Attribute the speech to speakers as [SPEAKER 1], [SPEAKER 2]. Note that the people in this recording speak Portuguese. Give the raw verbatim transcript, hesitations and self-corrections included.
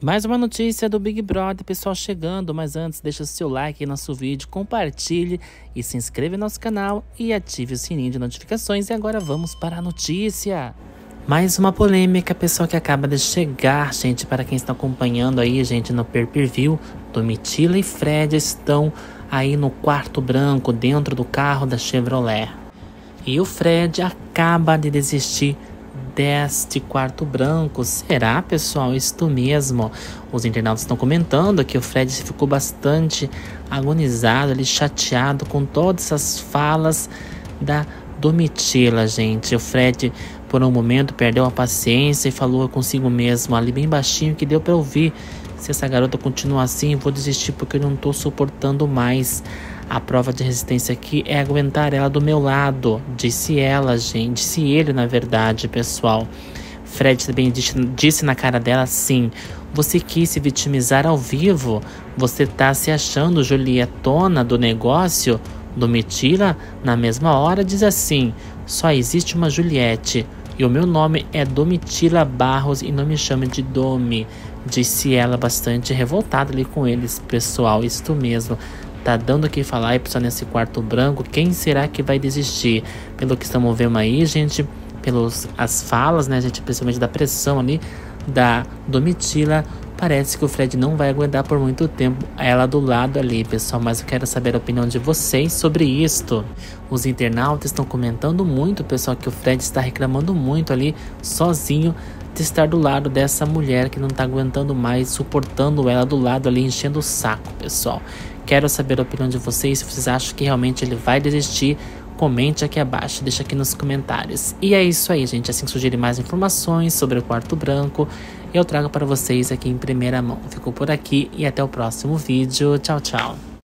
[SPEAKER 1] Mais uma notícia do Big Brother, pessoal, chegando, mas antes deixa o seu like aí no nosso vídeo, compartilhe e se inscreva no nosso canal e ative o sininho de notificações. E agora vamos para a notícia. Mais uma polêmica, pessoal, que acaba de chegar, gente, para quem está acompanhando aí, gente, no pay-per-view. Domitila e Fred estão aí no quarto branco, dentro do carro da Chevrolet. E o Fred acaba de desistir deste quarto branco. Será, pessoal, isto mesmo? Os internautas estão comentando que o Fred ficou bastante agonizado, ele chateado com todas as falas da Domitila, gente. O Fred, por um momento, perdeu a paciência e falou consigo mesmo, ali bem baixinho, que deu para ouvir: se essa garota continuar assim, vou desistir porque eu não tô suportando mais. A prova de resistência aqui é aguentar ela do meu lado, disse ela, gente, disse ele, na verdade, pessoal. Fred também disse, disse na cara dela, sim, você quis se vitimizar ao vivo? Você tá se achando Julietona do negócio? Domitila, na mesma hora, diz assim: só existe uma Juliette e o meu nome é Domitila Barros e não me chame de Domi, disse ela, bastante revoltada ali com eles, pessoal. Isto mesmo, tá dando o que falar, e pessoal, nesse quarto branco, quem será que vai desistir? Pelo que estamos vendo aí, gente, pelas as falas, né, gente, principalmente da pressão ali da Domitila, parece que o Fred não vai aguentar por muito tempo ela do lado ali, pessoal. Mas eu quero saber a opinião de vocês sobre isto. Os internautas estão comentando muito, pessoal, que o Fred está reclamando muito ali, sozinho, de estar do lado dessa mulher que não tá aguentando mais, suportando ela do lado ali, enchendo o saco, pessoal. Quero saber a opinião de vocês, se vocês acham que realmente ele vai desistir. Comente aqui abaixo, deixa aqui nos comentários. E é isso aí, gente. Assim que surgirem mais informações sobre o quarto branco, eu trago para vocês aqui em primeira mão. Fico por aqui e até o próximo vídeo. Tchau, tchau.